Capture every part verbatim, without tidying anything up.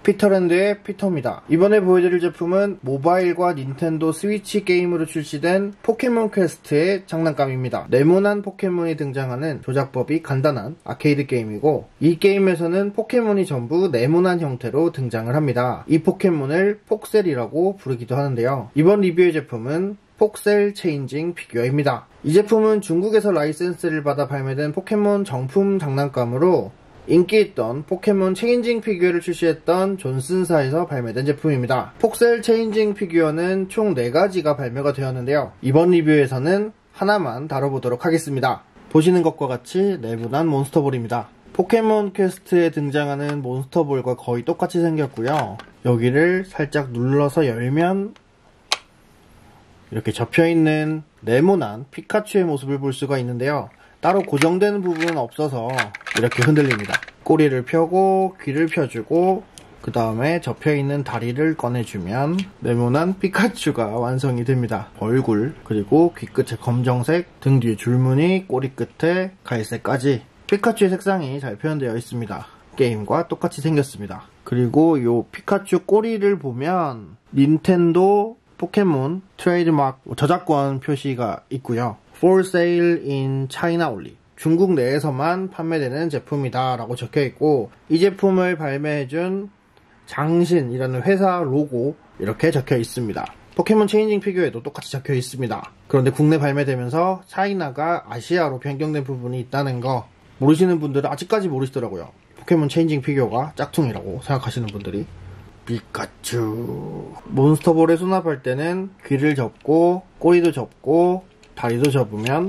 피터랜드의 피터입니다. 이번에 보여드릴 제품은 모바일과 닌텐도 스위치 게임으로 출시된 포켓몬 퀘스트의 장난감입니다. 네모난 포켓몬이 등장하는 조작법이 간단한 아케이드 게임이고, 이 게임에서는 포켓몬이 전부 네모난 형태로 등장을 합니다. 이 포켓몬을 폭셀이라고 부르기도 하는데요. 이번 리뷰의 제품은 폭셀 체인징 피규어입니다. 이 제품은 중국에서 라이센스를 받아 발매된 포켓몬 정품 장난감으로 인기 있던 포켓몬 체인징 피규어를 출시했던 존슨사에서 발매된 제품입니다. 폭셀 체인징 피규어는 총 네 가지가 발매가 되었는데요. 이번 리뷰에서는 하나만 다뤄보도록 하겠습니다. 보시는 것과 같이 네모난 몬스터볼입니다. 포켓몬 퀘스트에 등장하는 몬스터볼과 거의 똑같이 생겼고요. 여기를 살짝 눌러서 열면 이렇게 접혀있는 네모난 피카츄의 모습을 볼 수가 있는데요. 따로 고정되는 부분은 없어서 이렇게 흔들립니다. 꼬리를 펴고 귀를 펴주고 그 다음에 접혀있는 다리를 꺼내주면 네모난 피카츄가 완성이 됩니다. 얼굴, 그리고 귀끝에 검정색, 등 뒤에 줄무늬, 꼬리 끝에 갈색까지 피카츄의 색상이 잘 표현되어 있습니다. 게임과 똑같이 생겼습니다. 그리고 이 피카츄 꼬리를 보면 닌텐도 포켓몬 트레이드마크 저작권 표시가 있고요. For sale in China only. 중국 내에서만 판매되는 제품이다 라고 적혀있고, 이 제품을 발매해준 장신이라는 회사 로고 이렇게 적혀 있습니다. 포켓몬 체인징 피규어에도 똑같이 적혀 있습니다. 그런데 국내 발매되면서 차이나가 아시아로 변경된 부분이 있다는 거 모르시는 분들은 아직까지 모르시더라고요. 포켓몬 체인징 피규어가 짝퉁이라고 생각하시는 분들이. 피카츄. 몬스터볼에 수납할 때는 귀를 접고 꼬리도 접고 다리도 접으면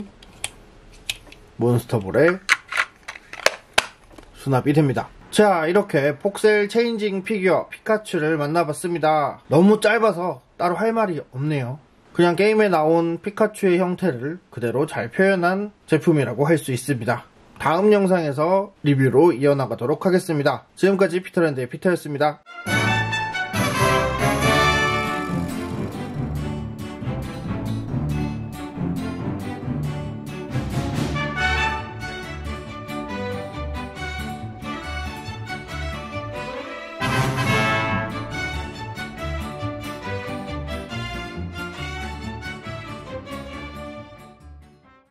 몬스터볼에 수납이 됩니다. 자, 이렇게 폭셀 체인징 피규어 피카츄를 만나봤습니다. 너무 짧아서 따로 할 말이 없네요. 그냥 게임에 나온 피카츄의 형태를 그대로 잘 표현한 제품이라고 할 수 있습니다. 다음 영상에서 리뷰로 이어나가도록 하겠습니다. 지금까지 피터랜드의 피터였습니다.